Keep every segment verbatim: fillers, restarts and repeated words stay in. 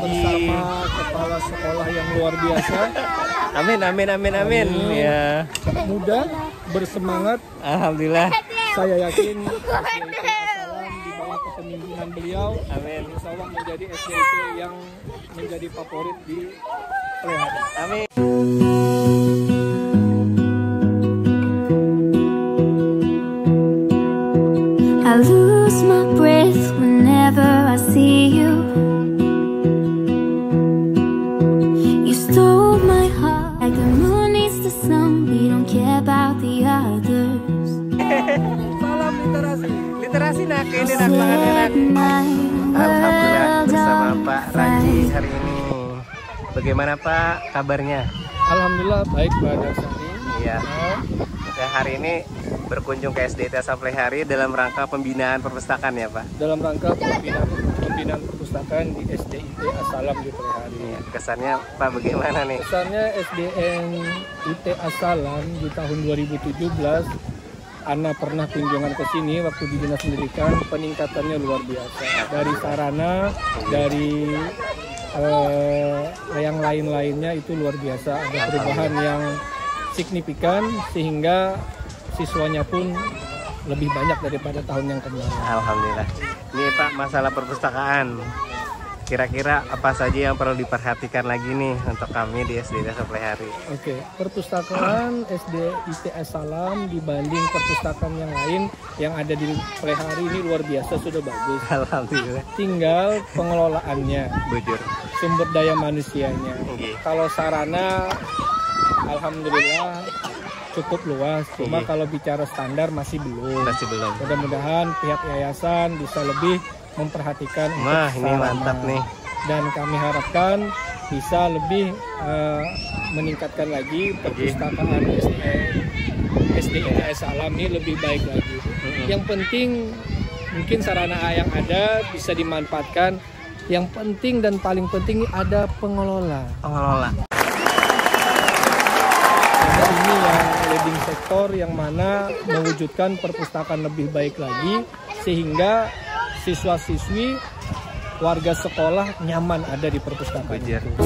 bersama kepala sekolah yang luar biasa. Amin, amin, amin, amin. Ya. Muda, bersemangat. Alhamdulillah. Saya yakin S D I T As-Salam di bawah kepemimpinan beliau, amin, insya Allah menjadi S D I T yang menjadi favorit di Plehari. Amin. I lose my breath whenever I see you. You stole my heart like the moon needs the sun. We don't care about the others. Salam literasi. Literasi nak ini nak banget. Alhamdulillah bersama Pak Raji hari ini. Bagaimana Pak kabarnya? Alhamdulillah baik Pak Darsani. Iya. Ya, hari ini berkunjung ke S D I T As-Salam Plehari dalam rangka pembinaan perpustakaan ya Pak? Dalam rangka pembinaan, pembinaan perpustakaan di S D I T As-Salam di Plehari. Ya, kesannya Pak bagaimana nih? Kesannya S D I T As-Salam di tahun dua ribu tujuh belas, Ana pernah kunjungan ke sini waktu di Dinas Pendidikan, peningkatannya luar biasa. Dari sarana, dari uh, yang lain-lainnya itu luar biasa. Ada perubahan yang signifikan sehingga siswanya pun lebih banyak daripada tahun yang kemarin. Alhamdulillah. Ini Pak masalah perpustakaan. Kira-kira apa saja yang perlu diperhatikan lagi nih untuk kami di S D I T As-Salam Plehari? Oke, perpustakaan S D I T As-Salam dibanding perpustakaan yang lain yang ada di Plehari ini luar biasa, sudah bagus. Alhamdulillah. Tinggal pengelolaannya, Bujur. sumber daya manusianya. Okay. Kalau sarana, alhamdulillah cukup luas. Cuma okay. kalau bicara standar masih belum. Masih belum. Mudah-mudahan pihak yayasan bisa lebih memperhatikan. Wah, ini mantap nih. Dan kami harapkan bisa lebih uh, meningkatkan lagi perpustakaan S D I T As-Salam ini lebih baik lagi. Mm-hmm. Yang penting mungkin sarana yang ada bisa dimanfaatkan. Yang penting dan paling penting ada pengelola. Pengelola. Nah, ini yang leading sektor yang mana mewujudkan perpustakaan lebih baik lagi sehingga siswa-siswi warga sekolah nyaman ada di perpustakaan Bujur. itu.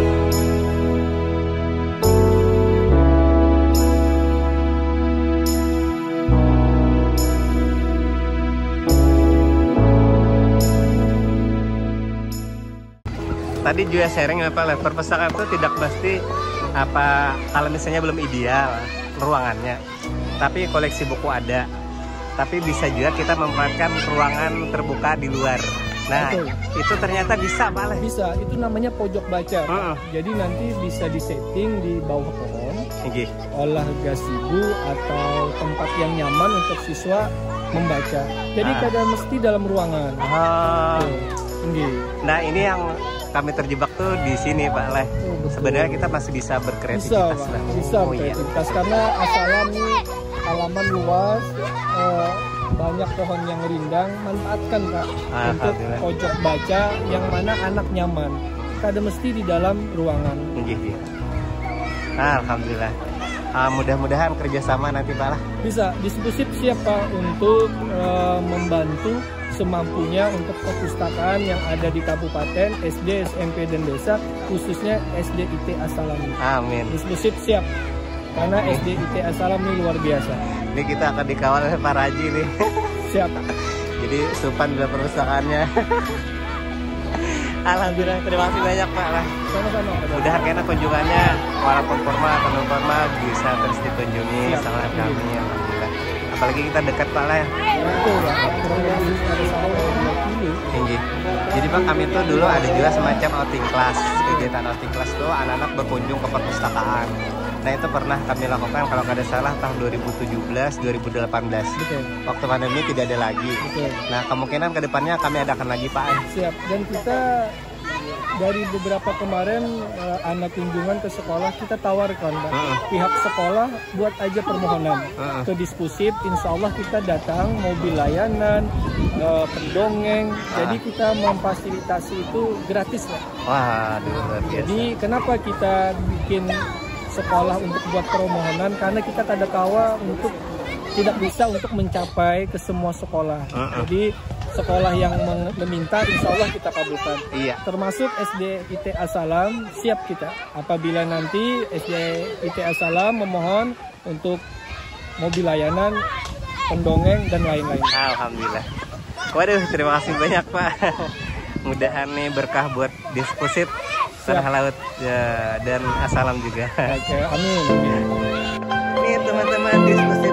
Tadi juga sharing apa lah, perpustakaan itu tidak pasti apa kalau misalnya belum ideal ruangannya, tapi koleksi buku ada. Tapi bisa juga kita memanfaatkan ruangan terbuka di luar. Nah, betul. Itu ternyata bisa malah. Bisa, itu namanya pojok baca. Uh -uh. Jadi nanti bisa disetting di bawah pohon, okay. olah gazebo atau tempat yang nyaman untuk siswa membaca. Jadi ah. kadang mesti dalam ruangan. Oh. Okay. Nah, ini yang kami terjebak tuh di sini Pak Leh. Oh, sebenarnya kita masih bisa berkreativitas. Bisa, lah. bisa oh, berkreativitas iya. Karena As-Salam ini halaman luas, eh, banyak pohon yang rindang, manfaatkan Kak untuk pojok baca yang mana anak nyaman. Kada mesti di dalam ruangan. Gitu. Nah, alhamdulillah. Uh, mudah-mudahan kerjasama nanti Pak lah. Bisa, Dispusip siapa untuk uh, membantu semampunya untuk perpustakaan yang ada di kabupaten, S D, S M P dan desa, khususnya S D I T As-Salam. Amin. Dispusip siap, karena S D I T As-Salam ini luar biasa. Ini kita akan dikawal oleh Pak Raji nih. Siap. Jadi supan dalam perpustakaannya. Alhamdulillah, terima kasih banyak Pak lah. Sama-sama. Mudah kena kunjungannya, walaupun formal atau non formal bisa terus dikunjungi sama kami. Alhamdulillah. Apalagi kita dekat Pak lah. Betul Pak. Kurang lebih ada satu kilo. Tinggi. Jadi Pak, kami tuh dulu ada juga semacam outing class. Kegiatan outing class tuh anak-anak berkunjung ke perpustakaan. Nah itu pernah kami lakukan kalau nggak ada salah tahun dua ribu tujuh belas dua ribu delapan belas. Betul. Waktu pandemi tidak ada lagi. Betul. Nah kemungkinan kedepannya kami adakan lagi Pak. Siap. Dan kita dari beberapa kemarin uh, anak kunjungan ke sekolah kita tawarkan Pak. Uh -uh. Pihak sekolah buat aja permohonan uh -uh. ke Dispusip. Insya Allah kita datang mobil layanan, uh, pendongeng. Uh. Jadi kita memfasilitasi itu gratis Pak. Wah, luar biasa. Jadi kenapa kita bikin sekolah untuk buat permohonan, karena kita kada kawa untuk tidak bisa untuk mencapai ke semua sekolah. Uh -uh. Jadi sekolah yang meminta, insya Allah kita kabulkan. Iya. Termasuk S D I T As-Salam, siap kita. Apabila nanti S D I T As-Salam memohon untuk mobil layanan, pendongeng, dan lain-lain. Alhamdulillah. Waduh, terima kasih banyak Pak. Mudahan nih berkah buat Dispusit Tanah Laut ya, dan As-Salam juga. Oke, amin. amin. Nih teman-teman Dispusit